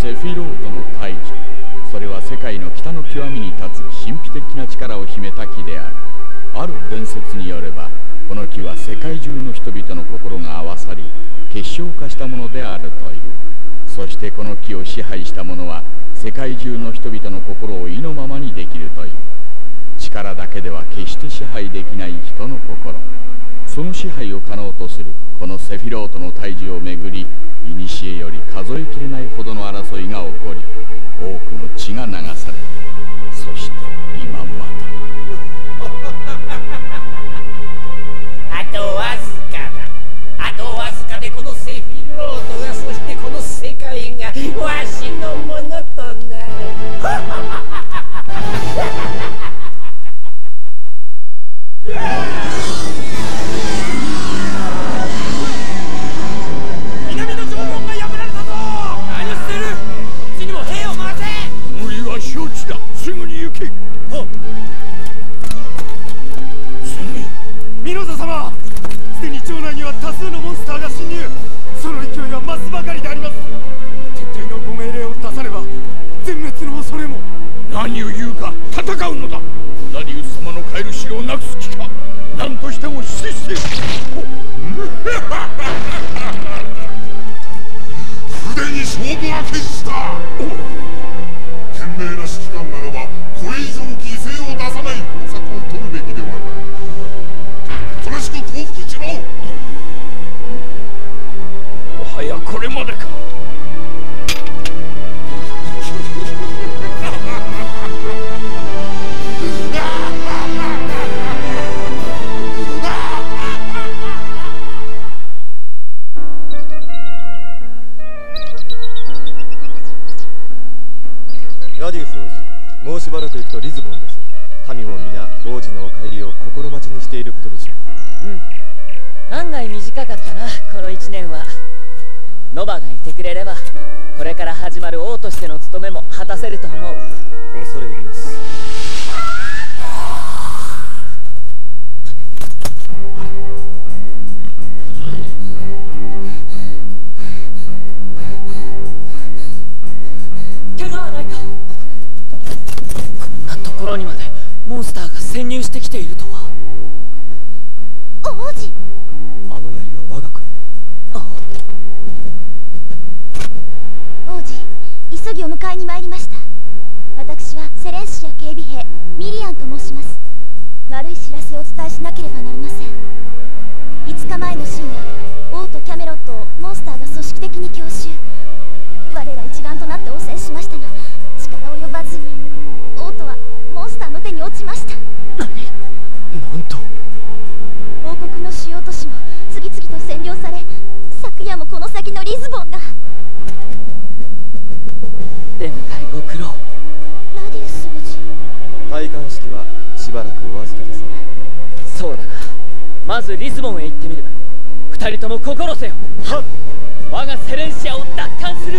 セフィロートの大樹、それは世界の北の極みに立つ神秘的な力を秘めた木である。ある伝説によれば、この木は世界中の人々の心が合わさり結晶化したものであるという。そしてこの木を支配した者は世界中の人々の心を意のままにできるという。力だけでは決して支配できない人の心、その支配を可能とするこのセフィロートの大樹をめぐり、古より数えきれないほどの争いが起こり、多くの血が流された。そして今またあとわずかだ。あとわずかでこのセフィロートが、そしてこの世界がわしのものとなる。南の城門が破られたぞ。何をしてる。こっちにも兵を回せ。 無理は承知だ。すぐに行け。 はっ。 ミノザ様、すでに城内には多数のモンスターが侵入。その勢いは増すばかりであります。撤退のご命令を出さねば全滅の恐れも。 何を言うか、戦うのだ。ラディウス様の帰る城をなくす気か。何としても死して。 すでに勝負は決した。賢明な指揮官ならばこれ以上犠牲を出さない方策を取るべきではない。正しく降伏しろ。 もはやこれまでか。 ラディウス王子、もうしばらく行くとリズボンです。民も皆王子のお帰りを心待ちにしていることでしょう。 案外短かったな、この1年は。ノバがいてくれればこれから始まる王としての務めも果たせると思う。 恐れ入ります。 怪我はないか。こんなところにまでモンスターが潜入してきているとは。 王子、 あの槍は我が国の。 王子、急ぎお迎えに参りました。私はセレンシア警備兵ミリアンと申します。悪い知らせをお伝えしなければなりません。5日前の深夜、王とキャメロットをモンスターが組織的に強襲。我ら一丸となって応戦しましたが力及ばず、王とはモンスターの手に落ちました。 なんと。 王国の主要都市も次々と占領され、昨夜もこの先のリズボンが。 出迎えご苦労。 ラディウス王子、 戴冠式はしばらくお預けですね。 そうだな、まずリズボンへ行ってみる。2人とも心せよ。 はっ。 我がセレンシアを奪還する。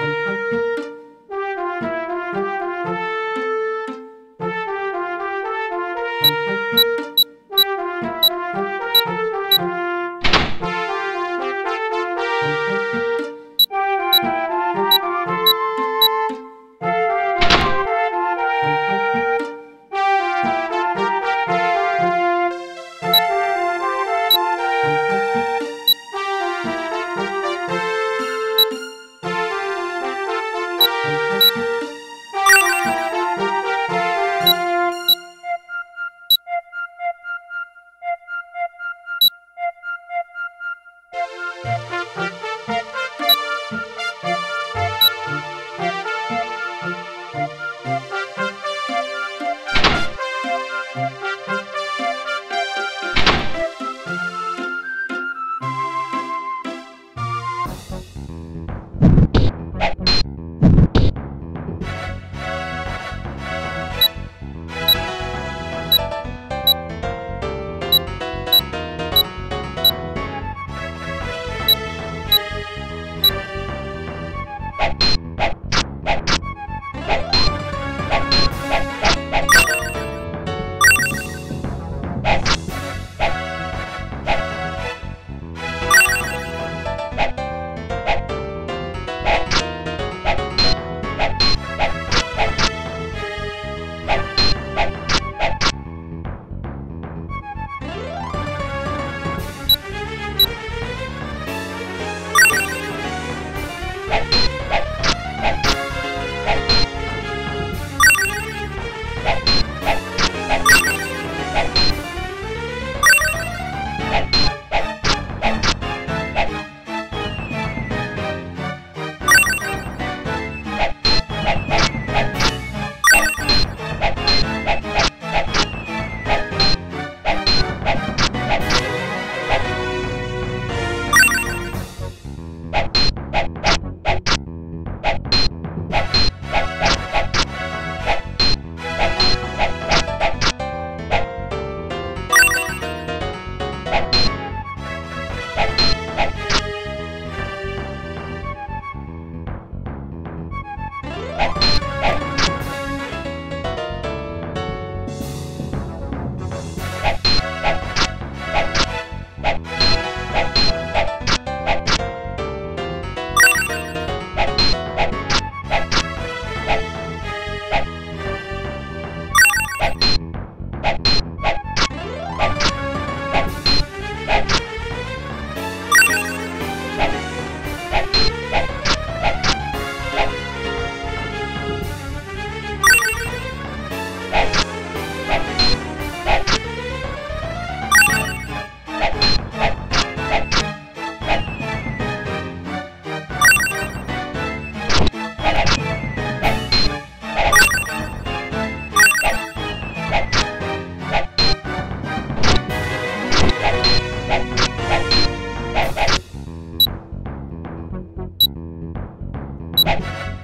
you